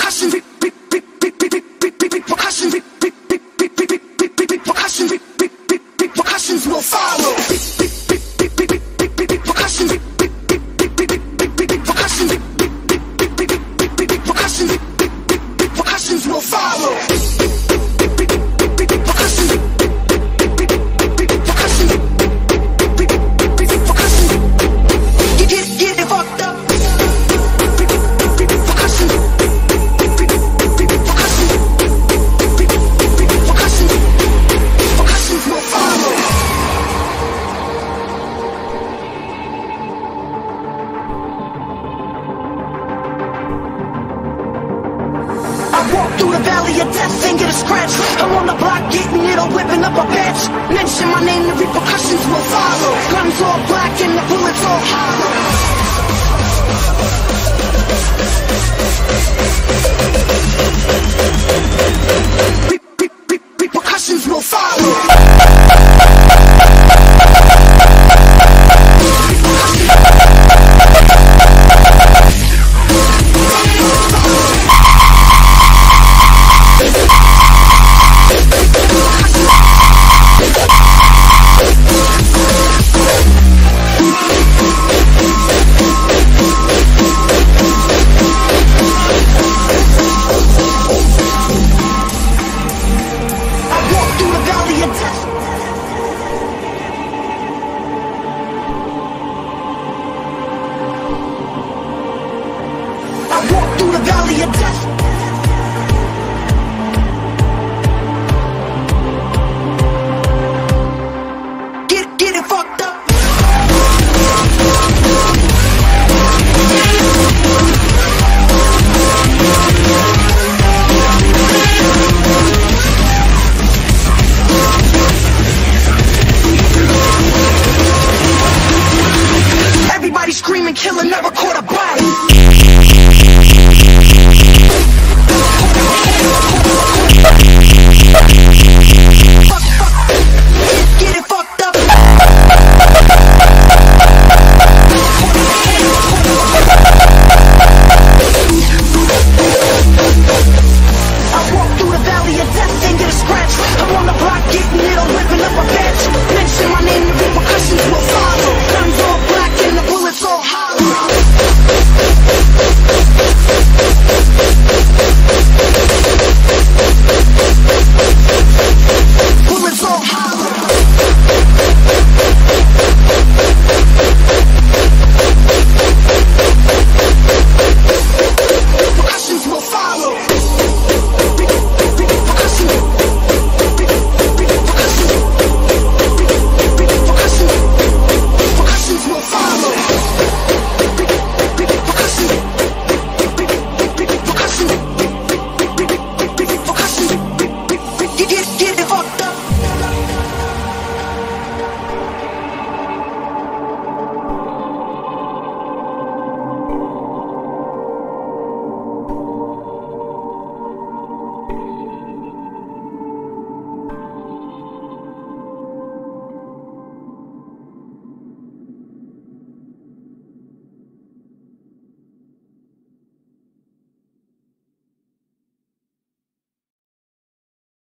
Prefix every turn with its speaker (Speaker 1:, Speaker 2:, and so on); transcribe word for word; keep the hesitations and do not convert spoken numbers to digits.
Speaker 1: repercussions, repercussions, repercussions, repercussions will follow. Repercussions, repercussions, repercussions, repercussions will follow. Walk through the valley of death and get a scratch. I'm on the block getting it or whipping up a batch. Mention my name, the repercussions will follow. Guns all black and the bullets all hollow. Re re re repercussions will follow. I walk through the valley of death.